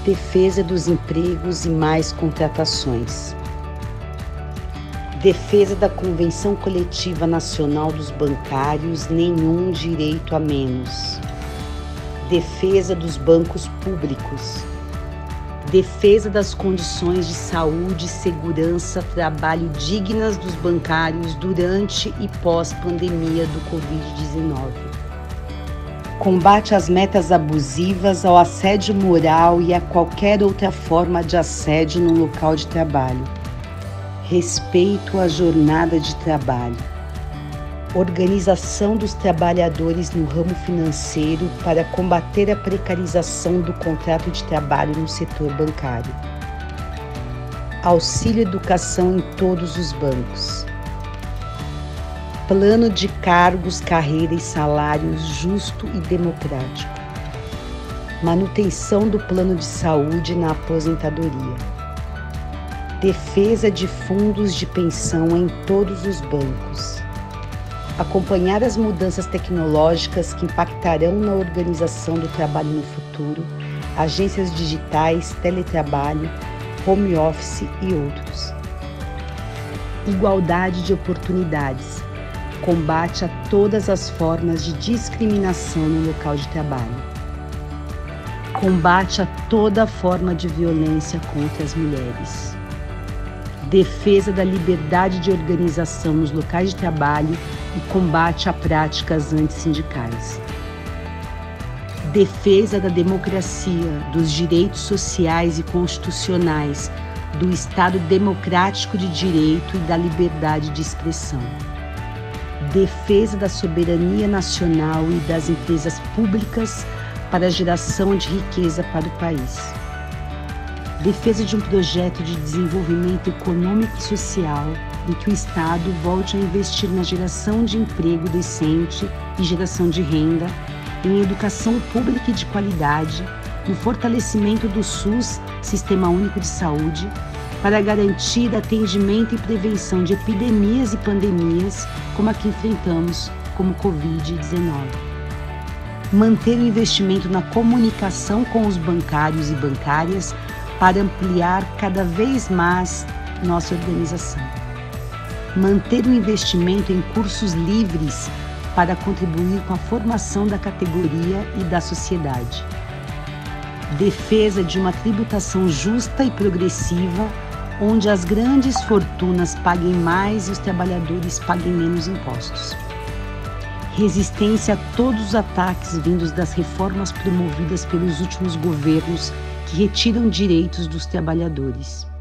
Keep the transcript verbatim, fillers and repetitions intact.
Defesa dos empregos e mais contratações. Defesa da Convenção Coletiva Nacional dos Bancários, nenhum direito a menos. Defesa dos bancos públicos. Defesa das condições de saúde, segurança, trabalho dignas dos bancários durante e pós-pandemia do covid dezenove. Combate às metas abusivas, ao assédio moral e a qualquer outra forma de assédio no local de trabalho. Respeito à jornada de trabalho. Organização dos trabalhadores no ramo financeiro para combater a precarização do contrato de trabalho no setor bancário. Auxílio educação em todos os bancos. Plano de cargos, carreira e salários justo e democrático. Manutenção do plano de saúde na aposentadoria. Defesa de fundos de pensão em todos os bancos. Acompanhar as mudanças tecnológicas que impactarão na organização do trabalho no futuro, agências digitais, teletrabalho, home office e outros. Igualdade de oportunidades. Combate a todas as formas de discriminação no local de trabalho. Combate a toda forma de violência contra as mulheres. Defesa da liberdade de organização nos locais de trabalho e combate a práticas antissindicais. Defesa da democracia, dos direitos sociais e constitucionais, do Estado democrático de direito e da liberdade de expressão. Defesa da soberania nacional e das empresas públicas para a geração de riqueza para o país. Defesa de um projeto de desenvolvimento econômico e social em que o Estado volte a investir na geração de emprego decente e geração de renda, em educação pública e de qualidade, no fortalecimento do SUS, Sistema Único de Saúde, para garantir atendimento e prevenção de epidemias e pandemias como a que enfrentamos, como covid dezenove. Manter o investimento na comunicação com os bancários e bancárias para ampliar cada vez mais nossa organização. Manter o investimento em cursos livres para contribuir com a formação da categoria e da sociedade. Defesa de uma tributação justa e progressiva, onde as grandes fortunas paguem mais e os trabalhadores paguem menos impostos. Resistência a todos os ataques vindos das reformas promovidas pelos últimos governos que retiram direitos dos trabalhadores.